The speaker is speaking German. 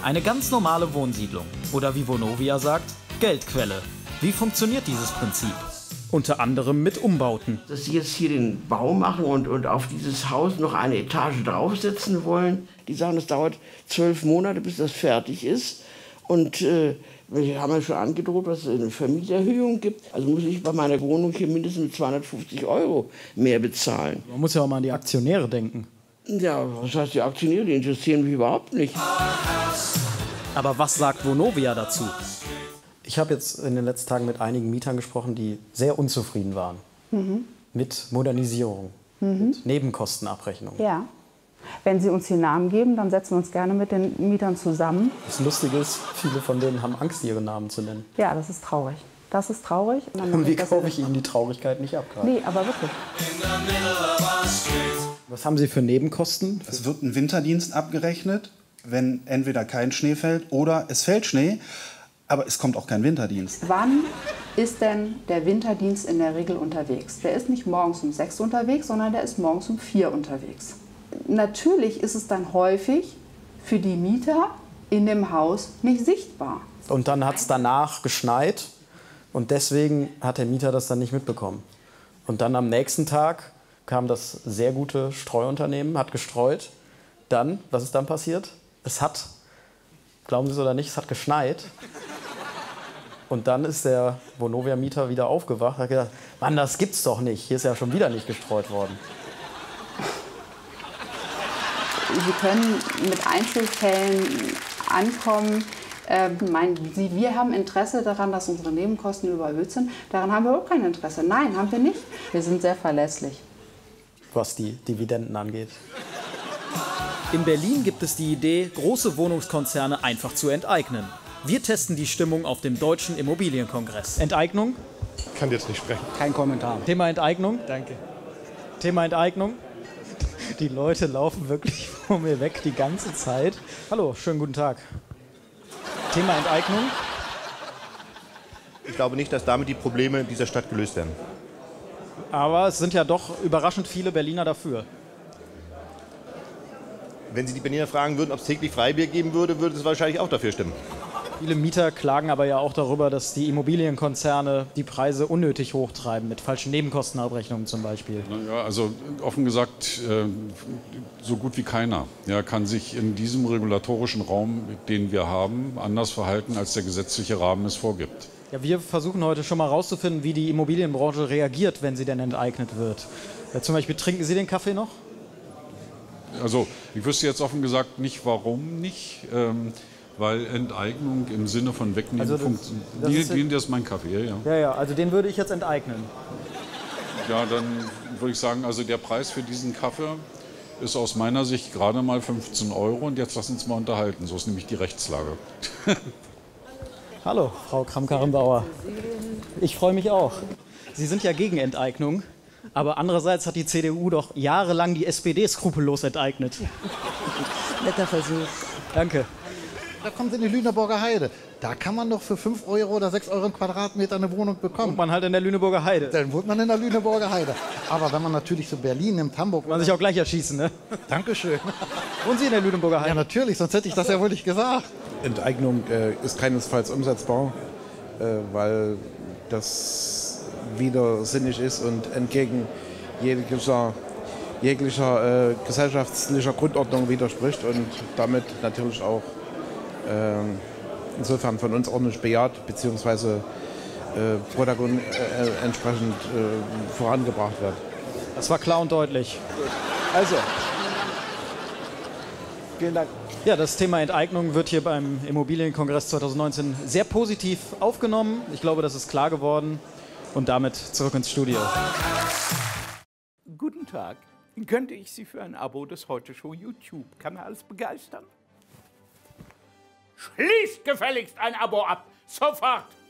Eine ganz normale Wohnsiedlung. Oder wie Vonovia sagt, Geldquelle. Wie funktioniert dieses Prinzip? Unter anderem mit Umbauten. Dass Sie jetzt hier den Bau machen und auf dieses Haus noch eine Etage draufsetzen wollen. Die sagen, es dauert 12 Monate, bis das fertig ist. Und wir haben ja schon angedroht, dass es eine Vermieterhöhung gibt. Also muss ich bei meiner Wohnung hier mindestens 250 € mehr bezahlen. Man muss ja auch mal an die Aktionäre denken. Ja, was heißt die Aktionäre? Die interessieren mich überhaupt nicht. Aber was sagt Vonovia dazu? Ich habe jetzt in den letzten Tagen mit einigen Mietern gesprochen, die sehr unzufrieden waren mit Modernisierung, mit Nebenkostenabrechnung. Ja. Wenn Sie uns die Namen geben, dann setzen wir uns gerne mit den Mietern zusammen. Das Lustige ist, viele von denen haben Angst, ihre Namen zu nennen. Ja, das ist traurig. Das ist traurig. Und wie kaufe ich Ihnen die Traurigkeit nicht ab? Nee, aber wirklich. Was haben Sie für Nebenkosten? Es wird ein Winterdienst abgerechnet, wenn entweder kein Schnee fällt oder es fällt Schnee, aber es kommt auch kein Winterdienst. Wann ist denn der Winterdienst in der Regel unterwegs? Der ist nicht morgens um 6 unterwegs, sondern der ist morgens um 4 unterwegs. Natürlich ist es dann häufig für die Mieter in dem Haus nicht sichtbar. Und dann hat es danach geschneit und deswegen hat der Mieter das dann nicht mitbekommen. Und dann am nächsten Tag kam das sehr gute Streuunternehmen, hat gestreut. Dann, was ist dann passiert? Es hat, glauben Sie es oder nicht, es hat geschneit. Und dann ist der Vonovia-Mieter wieder aufgewacht und hat gedacht, Mann, das gibt's doch nicht. Hier ist ja schon wieder nicht gestreut worden. Sie können mit Einzelfällen ankommen. Meinen Sie, wir haben Interesse daran, dass unsere Nebenkosten überhöht sind? Daran haben wir überhaupt kein Interesse. Nein, haben wir nicht. Wir sind sehr verlässlich. Was die Dividenden angeht. In Berlin gibt es die Idee, große Wohnungskonzerne einfach zu enteignen. Wir testen die Stimmung auf dem Deutschen Immobilienkongress. Enteignung? Ich kann jetzt nicht sprechen. Kein Kommentar. Thema Enteignung? Danke. Thema Enteignung? Die Leute laufen wirklich vor mir weg die ganze Zeit. Hallo, schönen guten Tag. Thema Enteignung? Ich glaube nicht, dass damit die Probleme dieser Stadt gelöst werden. Aber es sind ja doch überraschend viele Berliner dafür. Wenn Sie die Berliner fragen würden, ob es täglich Freibier geben würde, würde es wahrscheinlich auch dafür stimmen. Viele Mieter klagen aber ja auch darüber, dass die Immobilienkonzerne die Preise unnötig hochtreiben, mit falschen Nebenkostenabrechnungen zum Beispiel. Ja, also offen gesagt, so gut wie keiner kann sich in diesem regulatorischen Raum, den wir haben, anders verhalten, als der gesetzliche Rahmen es vorgibt. Ja, wir versuchen heute schon mal herauszufinden, wie die Immobilienbranche reagiert, wenn sie denn enteignet wird. Zum Beispiel, trinken Sie den Kaffee noch? Also ich wüsste jetzt offen gesagt nicht, warum nicht. Weil Enteignung im Sinne von Wegnehmen also funktioniert. Das ist mein Kaffee, ja. Ja, also den würde ich jetzt enteignen. Ja, dann würde ich sagen, also der Preis für diesen Kaffee ist aus meiner Sicht gerade mal 15 € und jetzt lassen wir uns mal unterhalten. So ist nämlich die Rechtslage. Hallo, Frau Kramp-Karrenbauer. Ich freue mich auch. Sie sind ja gegen Enteignung, aber andererseits hat die CDU doch jahrelang die SPD skrupellos enteignet. Netter Versuch. Danke. Da kommen Sie in die Lüneburger Heide. Da kann man doch für 5 € oder 6 € im Quadratmeter eine Wohnung bekommen. Und man halt in der Lüneburger Heide. Dann wohnt man in der Lüneburger Heide. Aber wenn man natürlich so Berlin nimmt, Hamburg... Kann man sich auch gleich erschießen, ne? Dankeschön. Wohnen Sie in der Lüneburger Heide? Ja, natürlich, sonst hätte ich das ja wohl nicht gesagt. Enteignung ist keinesfalls umsetzbar, weil das widersinnig ist und entgegen jeglicher gesellschaftlicher Grundordnung widerspricht und damit natürlich auch insofern von uns auch nicht bejaht bzw. entsprechend vorangebracht wird. Das war klar und deutlich. Also, vielen Dank. Ja, das Thema Enteignung wird hier beim Immobilienkongress 2019 sehr positiv aufgenommen. Ich glaube, das ist klar geworden. Und damit zurück ins Studio. Guten Tag. Könnte ich Sie für ein Abo des Heute-Show YouTube-Kanals begeistern? Schließt gefälligst ein Abo ab. Sofort!